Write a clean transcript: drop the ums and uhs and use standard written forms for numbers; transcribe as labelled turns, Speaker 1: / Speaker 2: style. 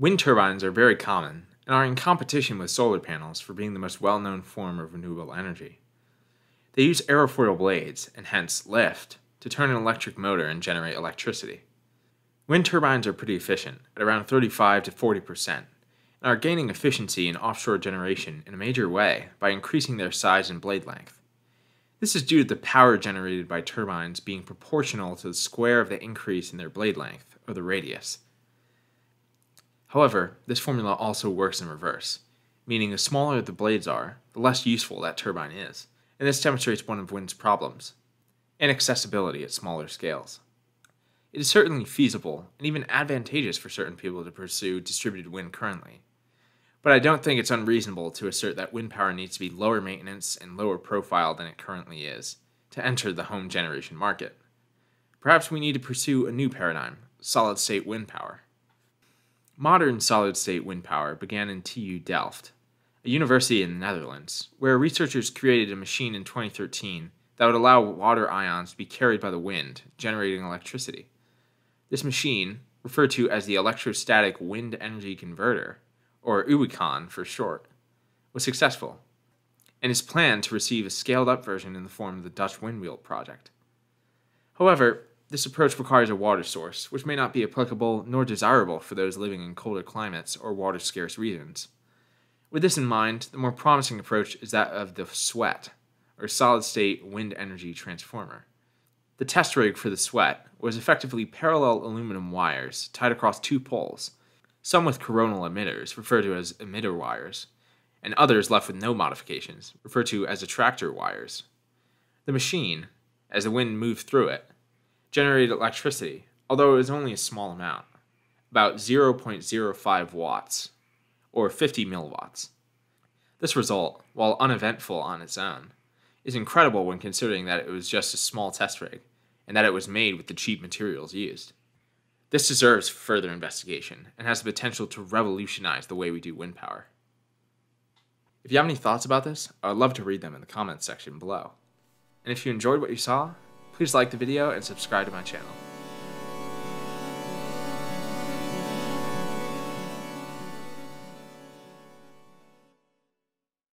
Speaker 1: Wind turbines are very common and are in competition with solar panels for being the most well-known form of renewable energy. They use aerofoil blades, and hence lift, to turn an electric motor and generate electricity. Wind turbines are pretty efficient, at around 35 to 40%, and are gaining efficiency in offshore generation in a major way by increasing their size and blade length. This is due to the power generated by turbines being proportional to the square of the increase in their blade length, or the radius. However, this formula also works in reverse, meaning the smaller the blades are, the less useful that turbine is, and this demonstrates one of wind's problems: inaccessibility at smaller scales. It is certainly feasible and even advantageous for certain people to pursue distributed wind currently, but I don't think it's unreasonable to assert that wind power needs to be lower maintenance and lower profile than it currently is to enter the home generation market. Perhaps we need to pursue a new paradigm: solid-state wind power. Modern solid-state wind power began in TU Delft, a university in the Netherlands, where researchers created a machine in 2013 that would allow water ions to be carried by the wind, generating electricity. This machine, referred to as the Electrostatic Wind Energy Converter, or EWICON for short, was successful, and is planned to receive a scaled-up version in the form of the Dutch Windwheel project. However, this approach requires a water source, which may not be applicable nor desirable for those living in colder climates or water-scarce regions. With this in mind, the more promising approach is that of the SWET, or Solid-State Wind Energy Transformer. The test rig for the SWET was effectively parallel aluminum wires tied across two poles, some with coronal emitters, referred to as emitter wires, and others left with no modifications, referred to as attractor wires. The machine, as the wind moved through it, generated electricity, although it was only a small amount, about 0.05 watts, or 50 milliwatts. This result, while uneventful on its own, is incredible when considering that it was just a small test rig, and that it was made with the cheap materials used. This deserves further investigation, and has the potential to revolutionize the way we do wind power. If you have any thoughts about this, I would love to read them in the comments section below. And if you enjoyed what you saw, please like the video and subscribe to my channel.